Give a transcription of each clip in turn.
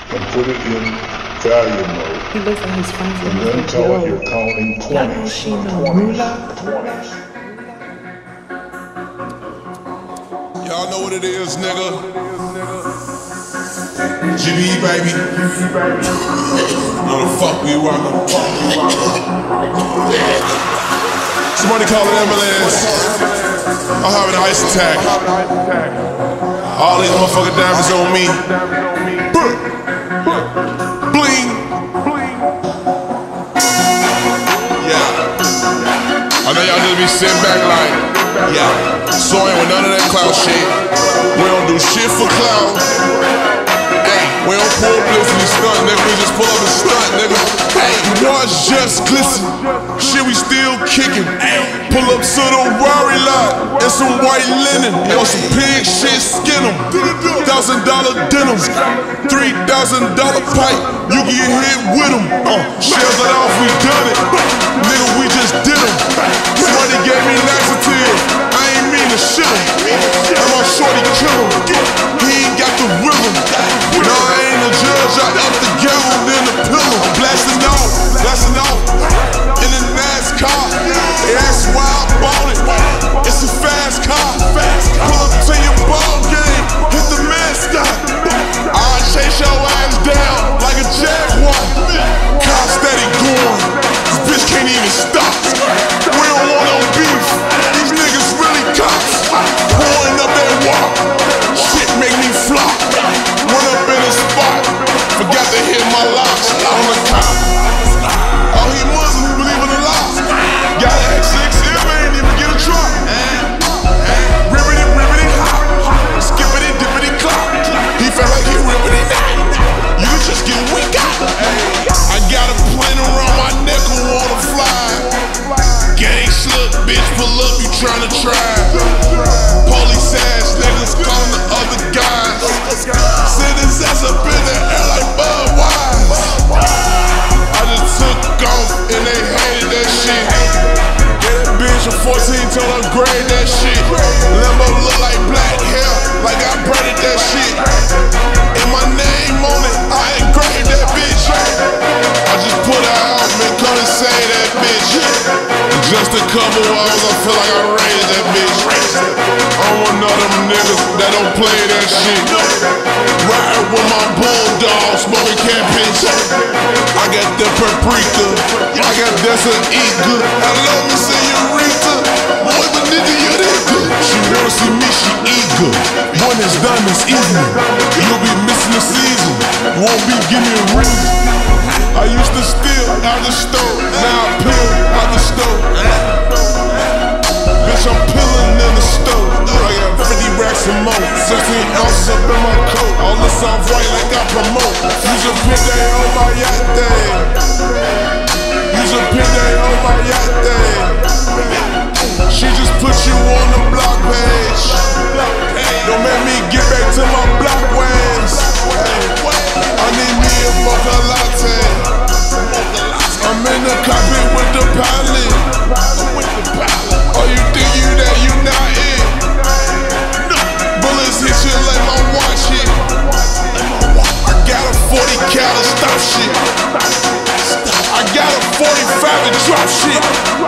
and put it in value mode. He looks at his friends and then tell it you're counting 20s. Y'all know what it is, nigga. GB, baby. Know the fuck we rockin'. Somebody call an ambulance. I'm having an ice attack. All these motherfucking diamonds on me. Bling. Yeah. I know y'all just be sitting back like, yeah. So ain't with none of that clout shit. We don't do shit for clout. Hey, we don't pull blips and stunt, nigga. We just pull up and stunt, nigga. Hey, watch just glisten. Shit, we still kicking. Pull up to the Rari lot and some white linen. On some pig shit, skin them. $1,000 denim. $3,000 pipe. You can get hit with them. Shells it off, we done it. Nigga, we just did them. Somebody gave me laxative. I ain't mean to shit him. And my shorty kill him. He ain't got the rhythm. No, I ain't a judge. I up the gavel, then the pillow. Blasting off. In a NASCAR. They ask why I bought it. It's a fast car. Pull up to your ball game. Hit the mascot. I'll chase your ass down like a jaguar. Car steady going. This bitch can't even stop. We don't want no beef. These niggas really cops. Pouring up that walk. Shit make me flop. Run up in a spot. Forgot to hit my locks on the top. Oh, he Muslim, he believe in the law. Got an X6, ain't even get a truck. Ribbity, hop. Skippity, dippity, clock. He felt like he ribbity night. You can just get what we got. I got a plane around my neck who wanna fly. Gang slip, bitch, pull up, you tryna try. Police ass niggas calling the other guys. Send his ass up in the air like Budweiser. I just took off and they hated that shit. Get that bitch a 14, told her grade that shit. Lambo look like black hair, like I braided that shit. And my name on it, I engraved that bitch. I just put her out, man, come and say that bitch. Just a couple hours, I feel like I raised that bitch. I'm one of them niggas that don't play that shit. Ride with my bulldog, smoking cabbage. I got that paprika, I got that sa'iga. I love me señorita, muy bonita y rica. She wanna see me, she eager. When it's done, it's evening. You'll be missing the season, won't be giving me a reason. I used to steal out the stove, now I peel out the stove. Bitch, I'm peeling in the stove. I got 50 racks and more, 16 ounces up in my coat. All this off white like I promote. Use a pin day on my yacht day. Use a pin day on my yacht day. She just put you on the block page. Don't make me get back to my block ways. I need me a mocha latte. I'm in the cockpit with the pilot. Oh, you think you that you not it? Bullets hit you like my watch hit. I got a 40 cal to stop shit. I got a 45 to drop shit.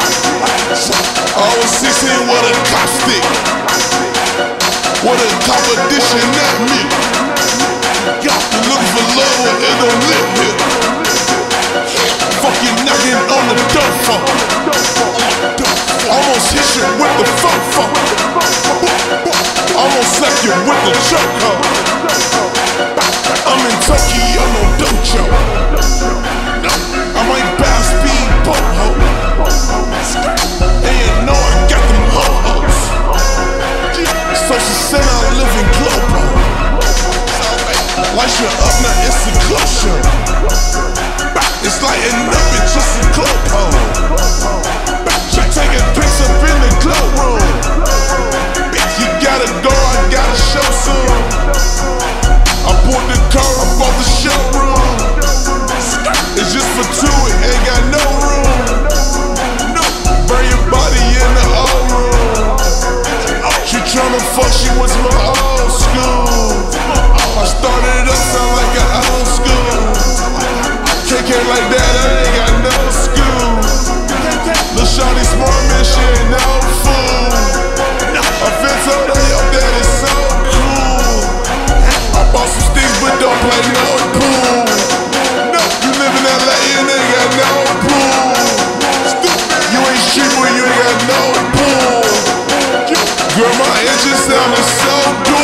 I was 16 with a cop stick. With a competition at me. You looking for love and it don't live here. Fuck you knocking on the door phone. Almost hit you with the phone. Almost slap you with the chokehold. I'm in Tokyo, no dojo. I might buy a speedboat, ho. And you know I got them ho-hos. So she said I live in Globo. Light you up, now it's a close show. It's lighting up, it's just a club hole. She taking pics up in the club room. You gotta go, I gotta show some. I bought the car, I bought the showroom. It's just for two, it ain't got no room. Burn your body in the old room. She tryna fuck, she went to my old school. I started up, sound like an old school. just sounded so